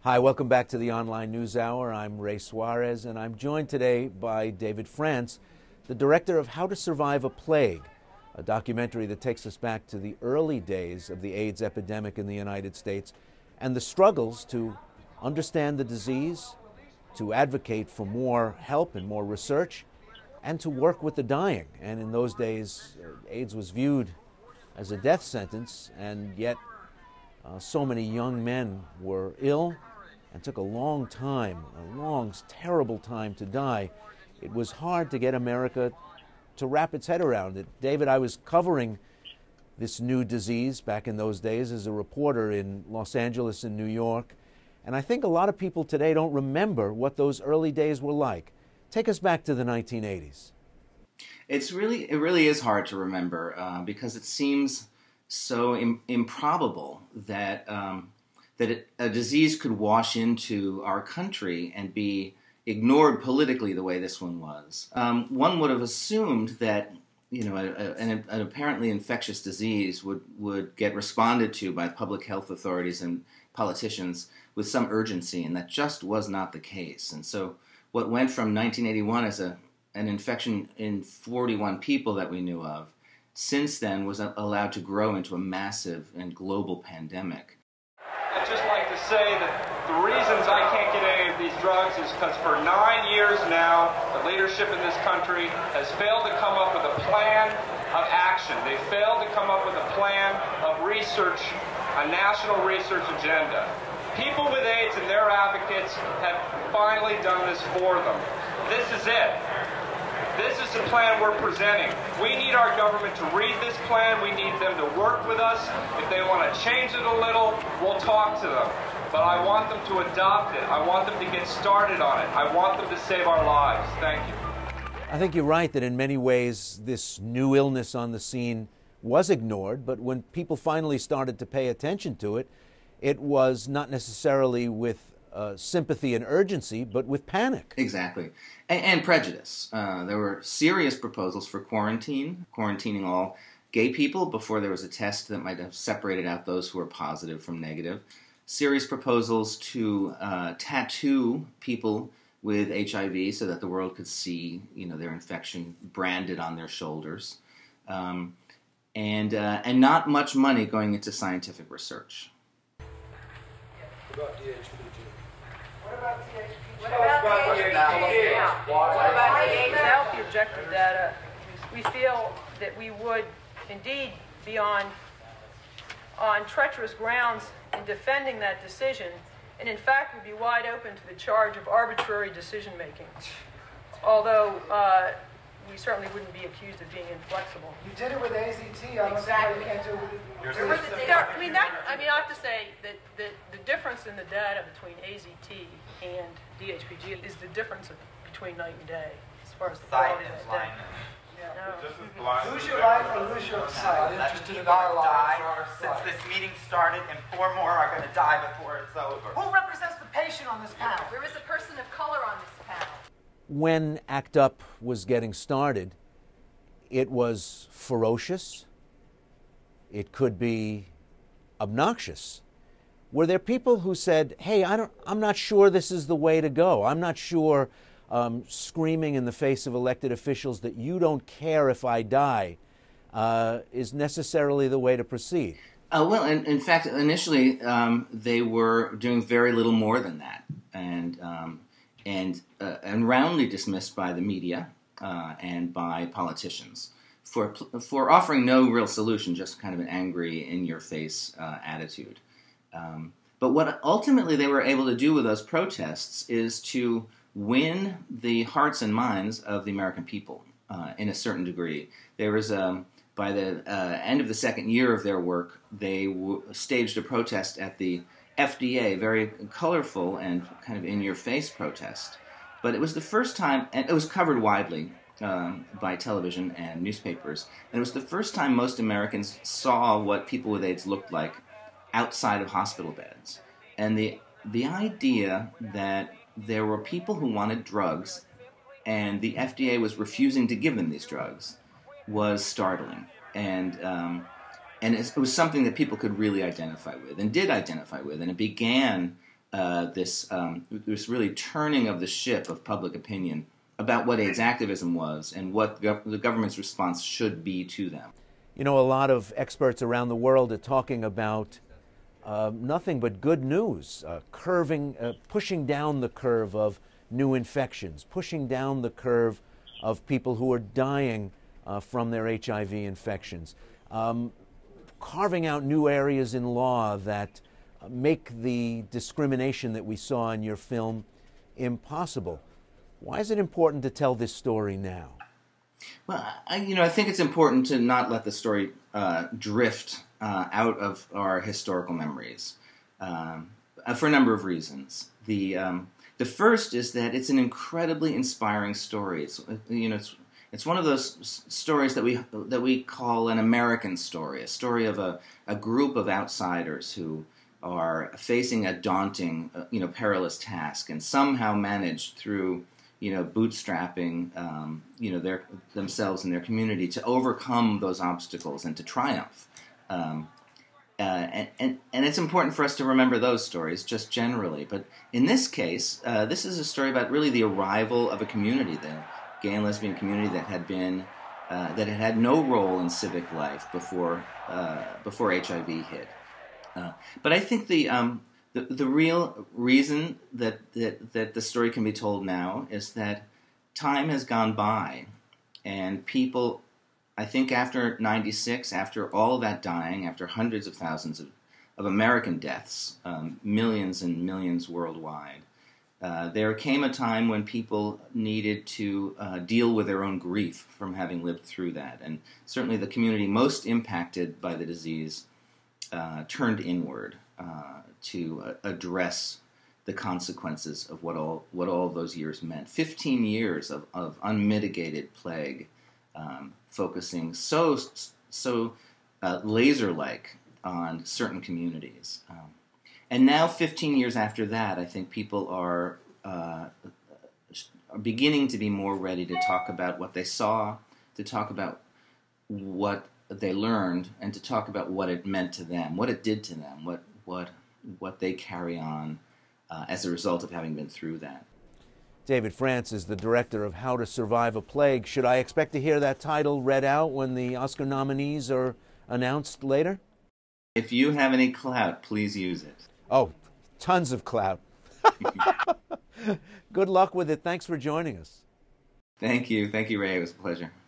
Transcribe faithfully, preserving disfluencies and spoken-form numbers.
Hi, welcome back to the Online News Hour. I'm Ray Suarez, and I'm joined today by David France, the director of How to Survive a Plague, a documentary that takes us back to the early days of the AIDS epidemic in the United States and the struggles to understand the disease, to advocate for more help and more research, and to work with the dying. And in those days, AIDS was viewed as a death sentence, and yet uh, so many young men were ill and took a long time, a long, terrible time to die. It was hard to get America to wrap its head around it. David, I was covering this new disease back in those days as a reporter in Los Angeles and New York, and I think a lot of people today don't remember what those early days were like. Take us back to the nineteen eighties. It's really, it really is hard to remember uh, because it seems so im- improbable that um, that it, a disease could wash into our country and be ignored politically the way this one was. Um, one would have assumed that you know a, a, an, an apparently infectious disease would, would get responded to by public health authorities and politicians with some urgency, and that just was not the case. And so what went from nineteen eighty-one as a an infection in forty-one people that we knew of, since then was allowed to grow into a massive and global pandemic. I'd just like to say that the reasons I can't get any of these drugs is because for nine years now, the leadership in this country has failed to come up with a plan of action. They failed to come up with a plan of research, a national research agenda. People with AIDS and their advocates have finally done this for them. This is it. This is the plan we're presenting. We need our government to read this plan. We need them to work with us. If they want to change it a little, we'll talk to them. But I want them to adopt it. I want them to get started on it. I want them to save our lives. Thank you. I think you're right that in many ways this new illness on the scene was ignored, but when people finally started to pay attention to it, it was not necessarily with Uh, sympathy and urgency, but with panic. Exactly. And, and prejudice. Uh, there were serious proposals for quarantine, quarantining all gay people before there was a test that might have separated out those who were positive from negative. Serious proposals to uh, tattoo people with H I V so that the world could see, you know, their infection branded on their shoulders. Um, and, uh, and not much money going into scientific research. What about D H P G? What about the H P G? What about the H P G? What about the H P G? Without the objective data, we feel that we would indeed be on, on treacherous grounds in defending that decision, and in fact would be wide open to the charge of arbitrary decision-making. Although uh, we certainly wouldn't be accused of being inflexible. You did it with A Z T. I don't Exactly. think you can't do it with There, I mean, that, I mean, I have to say that the, the difference in the data between A Z T and D H P G is the difference of, between night and day as far as the quality of that data. No. Lose your life or lose your sight. I'm interested in our lives. Since this meeting started, and four more are going to die before it's over. Who represents the patient on this panel? There is a person of color on this panel. When ACT UP was getting started, it was ferocious. It could be obnoxious. Were there people who said, hey, I don't, I'm not sure this is the way to go. I'm not sure um, screaming in the face of elected officials that you don't care if I die uh, is necessarily the way to proceed? Uh, well, in, in fact, initially um, they were doing very little more than that, and um, and uh, and roundly dismissed by the media uh, and by politicians for for offering no real solution, just kind of an angry, in-your-face uh, attitude. Um, but what ultimately they were able to do with those protests is to win the hearts and minds of the American people uh, in a certain degree. There was a By the uh, end of the second year of their work, they w- staged a protest at the F D A, very colorful and kind of in-your-face protest. But it was the first time, and it was covered widely um, by television and newspapers, and it was the first time most Americans saw what people with AIDS looked like outside of hospital beds. And the the idea that there were people who wanted drugs, and the F D A was refusing to give them these drugs, was startling, and um, and it was something that people could really identify with, and did identify with, and it began uh, this um, this really turning of the ship of public opinion about what AIDS activism was and what gov- the government's response should be to them. You know, a lot of experts around the world are talking about uh, nothing but good news, uh, curving, uh, pushing down the curve of new infections, pushing down the curve of people who are dying uh, from their H I V infections, um, carving out new areas in law that uh, make the discrimination that we saw in your film impossible. Why is it important to tell this story now? Well, I, you know, I think it's important to not let the story uh, drift uh, out of our historical memories um, for a number of reasons. The um, the first is that it's an incredibly inspiring story. It's you know, it's it's one of those s- stories that we that we call an American story, a story of a, a group of outsiders who are facing a daunting, uh, you know, perilous task, and somehow managed through you know, bootstrapping, um, you know, their themselves and their community to overcome those obstacles and to triumph. Um, uh, and, and, and it's important for us to remember those stories just generally. But in this case, uh, this is a story about really the arrival of a community, the gay and lesbian community that had been, uh, that had had no role in civic life before, uh, before H I V hit. Uh, but I think the, um, The, the real reason that, that, that the story can be told now is that time has gone by, and people, I think after ninety-six, after all that dying, after hundreds of thousands of, of American deaths, um, millions and millions worldwide, uh, there came a time when people needed to uh, deal with their own grief from having lived through that. And certainly the community most impacted by the disease uh, turned inward. Uh, to uh, address the consequences of what all what all those years meant. Fifteen years of, of unmitigated plague, um, focusing so so uh, laser-like on certain communities. Um, and now, fifteen years after that, I think people are, uh, are beginning to be more ready to talk about what they saw, to talk about what they learned, and to talk about what it meant to them, what it did to them, what what what they carry on uh, as a result of having been through that. David France is the director of How to Survive a Plague. Should I expect to hear that title read out when the Oscar nominees are announced later? If you have any clout, please use it. Oh, tons of clout. Good luck with it. Thanks for joining us. Thank you. Thank you, Ray. It was a pleasure.